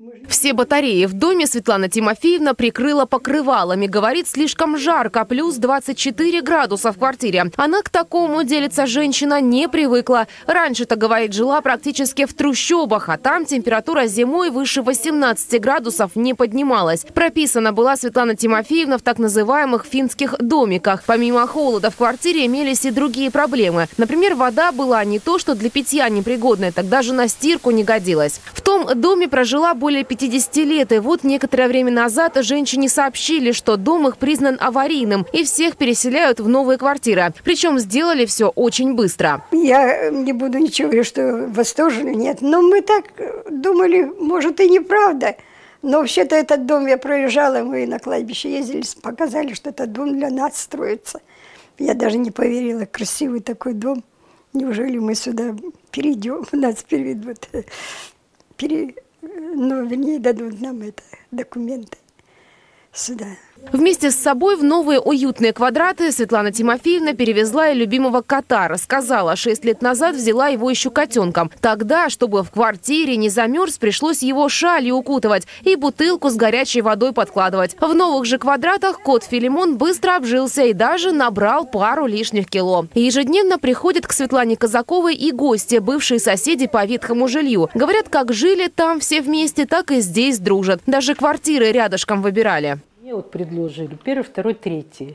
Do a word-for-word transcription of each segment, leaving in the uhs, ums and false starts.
Все батареи в доме Светлана Тимофеевна прикрыла покрывалами. Говорит, слишком жарко, плюс двадцать четыре градуса в квартире. Она к такому, делится женщина, не привыкла. Раньше-то, говорит, жила практически в трущобах, а там температура зимой выше восемнадцати градусов не поднималась. Прописана была Светлана Тимофеевна в так называемых финских домиках. Помимо холода в квартире имелись и другие проблемы. Например, вода была не то что для питья непригодная, так даже на стирку не годилась. В том доме прожила более более пятидесяти лет. И вот некоторое время назад женщине сообщили, что дом их признан аварийным и всех переселяют в новые квартиры. Причем сделали все очень быстро. Я не буду ничего говорить, что восторженно, нет. Но мы так думали, может и неправда. Но вообще-то этот дом я проезжала, мы на кладбище ездили, показали, что этот дом для нас строится. Я даже не поверила, красивый такой дом. Неужели мы сюда перейдем, нас переведут, пере... Ну, вернее, дадут нам это, документы сюда. Вместе с собой в новые уютные квадраты Светлана Тимофеевна перевезла и любимого кота. Рассказала, шесть лет назад взяла его еще котенком. Тогда, чтобы в квартире не замерз, пришлось его шалью укутывать и бутылку с горячей водой подкладывать. В новых же квадратах кот Филимон быстро обжился и даже набрал пару лишних кило. Ежедневно приходят к Светлане Казаковой и гости, бывшие соседи по ветхому жилью. Говорят, как жили там все вместе, так и здесь дружат. Даже квартиры рядышком выбирали. Мне вот предложили первый, второй, третий.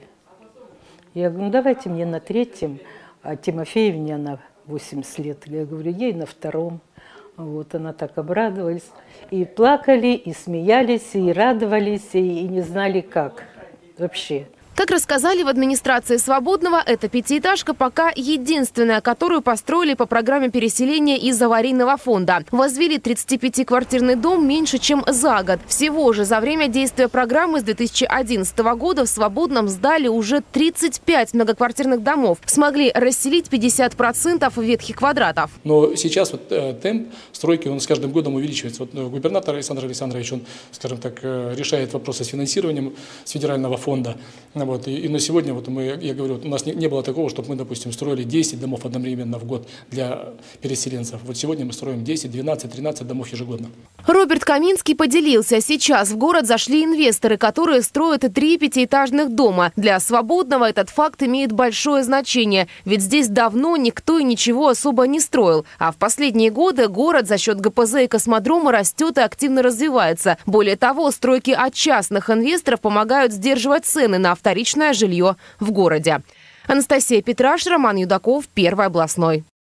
Я говорю, ну давайте мне на третьем, а Тимофеевне она восемьдесят лет. Я говорю, ей на втором. Вот она так обрадовалась. И плакали, и смеялись, и радовались, и, и не знали как вообще. Как рассказали в администрации Свободного, эта пятиэтажка пока единственная, которую построили по программе переселения из аварийного фонда. Возвели тридцатипятиквартирный дом меньше, чем за год. Всего же за время действия программы с две тысячи одиннадцатого года в Свободном сдали уже тридцать пять многоквартирных домов. Смогли расселить пятьдесят процентов ветхих квадратов. Но сейчас вот, э, темп стройки он с каждым годом увеличивается. Вот, э, губернатор Александр Александрович, он, скажем так, э, решает вопросы с финансированием с федерального фонда. Вот, и, и на сегодня, вот мы, я говорю, вот у нас не, не было такого, чтобы мы, допустим, строили десять домов одновременно в год для переселенцев. Вот сегодня мы строим десять, двенадцать, тринадцать домов ежегодно. Роберт Каминский поделился. Сейчас в город зашли инвесторы, которые строят три пятиэтажных дома. Для Свободного этот факт имеет большое значение. Ведь здесь давно никто и ничего особо не строил. А в последние годы город за счет гэ пэ зэ и космодрома растет и активно развивается. Более того, стройки от частных инвесторов помогают сдерживать цены на авторитет. Вторичное жилье в городе. Анастасия Петраш, Роман Юдаков, Первый областной.